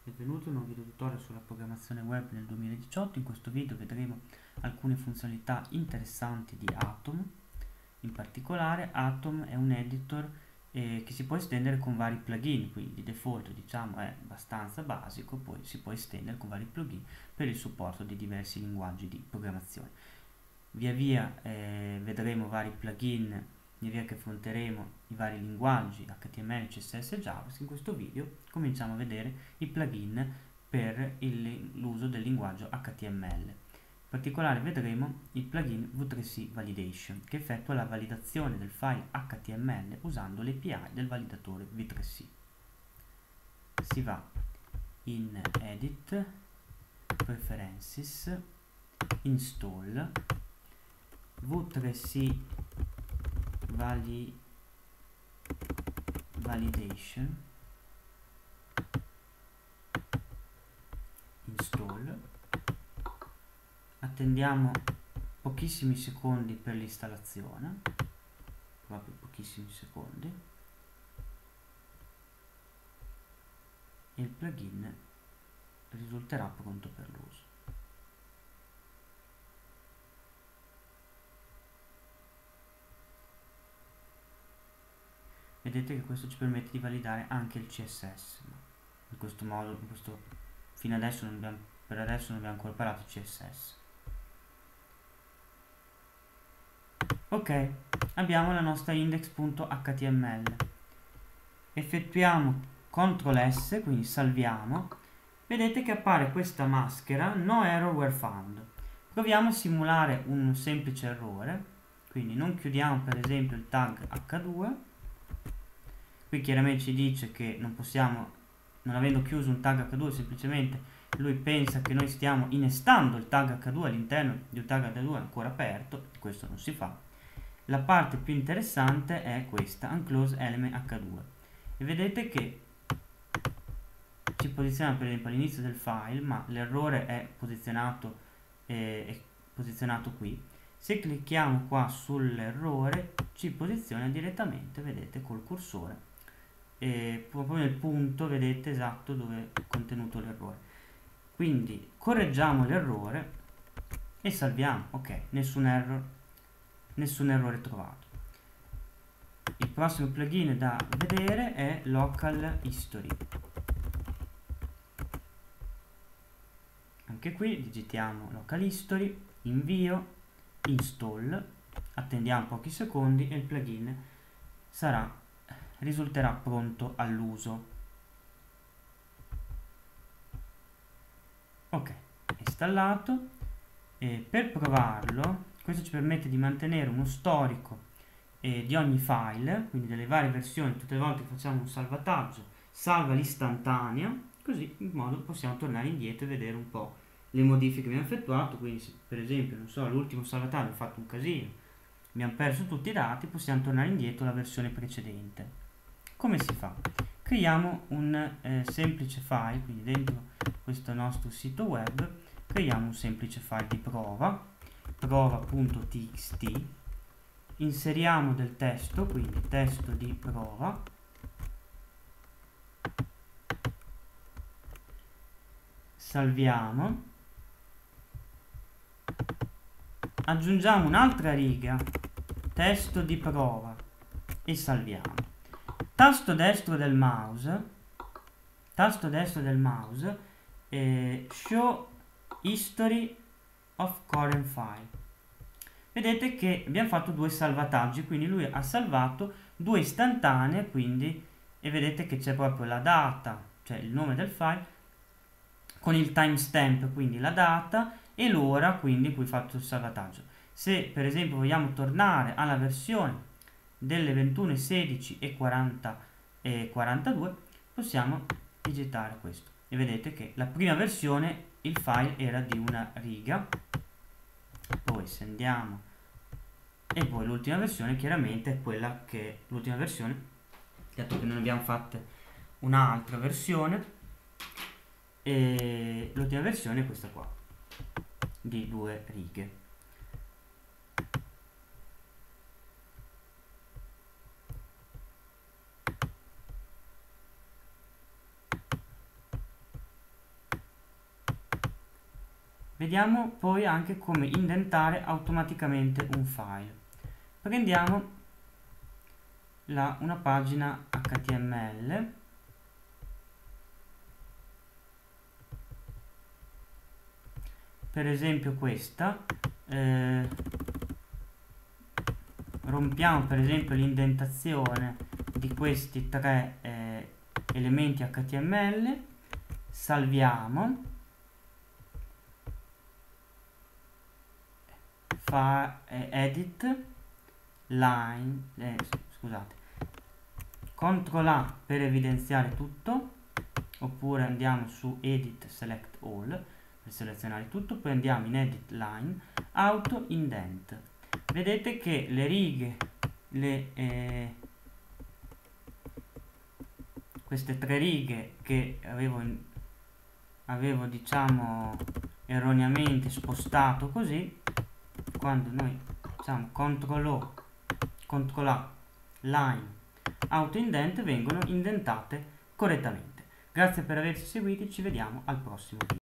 Benvenuto in un video tutorial sulla programmazione web nel 2018. In questo video vedremo alcune funzionalità interessanti di Atom. In particolare Atom è un editor che si può estendere con vari plugin, quindi di default diciamo è abbastanza basico, poi si può estendere con vari plugin per il supporto di diversi linguaggi di programmazione. Via via vedremo vari plugin, via via che affronteremo i vari linguaggi HTML, CSS e JavaScript. In questo video cominciamo a vedere i plugin per l'uso del linguaggio HTML. In particolare vedremo il plugin V3C Validation, che effettua la validazione del file HTML usando l'API del validatore V3C. Si va in Edit, Preferences, Install, V3C Validation, Install. Attendiamo pochissimi secondi per l'installazione, proprio pochissimi secondi, e il plugin risulterà pronto per l'uso. Vedete che questo ci permette di validare anche il CSS. In questo modo, fino adesso per adesso non abbiamo ancora parlato di CSS. Ok, abbiamo la nostra index.html. Effettuiamo CTRL S, quindi salviamo. Vedete che appare questa maschera No error were found. Proviamo a simulare un semplice errore, quindi non chiudiamo per esempio il tag H2. Qui chiaramente ci dice che non possiamo, non avendo chiuso un tag H2, semplicemente lui pensa che noi stiamo innestando il tag H2 all'interno di un tag H2 ancora aperto. Questo non si fa. La parte più interessante è questa, Unclose Element H2, e vedete che ci posiziona per esempio all'inizio del file, ma l'errore è posizionato qui. Se clicchiamo qua sull'errore ci posiziona direttamente, vedete, col cursore, e proprio nel punto, vedete, esatto dove è contenuto l'errore. Quindi correggiamo l'errore e salviamo. Ok, nessun errore trovato. Il prossimo plugin da vedere è Local History. Anche qui digitiamo Local History, invio, install, attendiamo pochi secondi e il plugin risulterà pronto all'uso. Ok, installato. E per provarlo, questo ci permette di mantenere uno storico di ogni file, quindi delle varie versioni. Tutte le volte che facciamo un salvataggio salva l'istantanea, così in modo possiamo tornare indietro e vedere un po' le modifiche che abbiamo effettuato. Quindi se per esempio, non so, l'ultimo salvataggio ha fatto un casino, abbiamo perso tutti i dati, possiamo tornare indietro alla versione precedente. Come si fa? Creiamo un semplice file, quindi dentro questo nostro sito web creiamo un semplice file di prova.txt, inseriamo del testo, quindi testo di prova, salviamo, aggiungiamo un'altra riga, testo di prova, e salviamo. Tasto destro del mouse, show history of current file. Vedete che abbiamo fatto due salvataggi, quindi lui ha salvato due istantanee, quindi, e vedete che c'è proprio la data, cioè il nome del file, con il timestamp, quindi la data, e l'ora, quindi cui ho fatto il salvataggio. Se per esempio vogliamo tornare alla versione delle 21:16 e 42, possiamo digitare questo e vedete che la prima versione il file era di una riga, poi se andiamo, e poi l'ultima versione chiaramente è quella che è l'ultima versione, dato che non abbiamo fatte un'altra versione, e l'ultima versione è questa qua di 2 righe. Vediamo poi anche come indentare automaticamente un file. Prendiamo una pagina HTML, per esempio questa, rompiamo per esempio l'indentazione di questi tre elementi HTML, salviamo, edit, line, scusate, CTRL A per evidenziare tutto, oppure andiamo su Edit Select All per selezionare tutto, poi andiamo in Edit Line, Auto Indent. Vedete che le righe, queste tre righe che avevo diciamo erroneamente spostato così, quando noi facciamo CTRL O, CTRL A, Line, Auto Indent, vengono indentate correttamente. Grazie per averci seguiti, ci vediamo al prossimo video.